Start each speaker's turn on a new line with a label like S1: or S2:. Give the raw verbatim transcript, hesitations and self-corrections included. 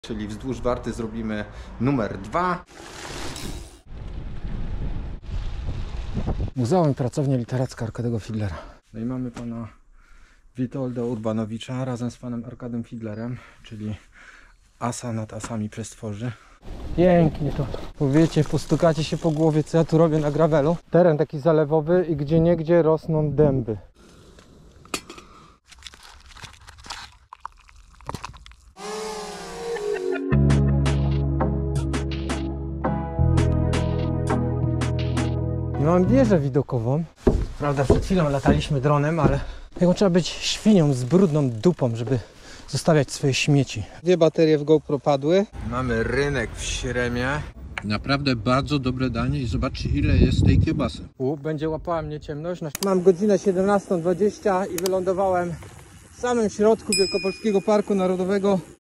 S1: Czyli wzdłuż Warty zrobimy numer dwa.
S2: Muzeum i Pracownia Literacka Arkadiego Fiedlera. No i mamy pana Witolda Urbanowicza razem z panem Arkadem Fiedlerem, czyli asa nad asami przestworzy. Pięknie to. Powiecie, postukacie się po głowie, co ja tu robię na gravelu. Teren taki zalewowy i gdzie niegdzie rosną dęby. I mam wieżę widokową. Prawda, przed chwilą lataliśmy dronem, ale jaką trzeba być świnią z brudną dupą, żeby zostawiać swoje śmieci. Dwie baterie w GoPro padły. Mamy rynek w Śremie.
S3: Naprawdę bardzo dobre danie i zobaczcie, ile jest tej kiełbasy.
S2: U, będzie łapała mnie ciemność. Mam godzinę siedemnastą dwadzieścia i wylądowałem w samym środku Wielkopolskiego Parku Narodowego.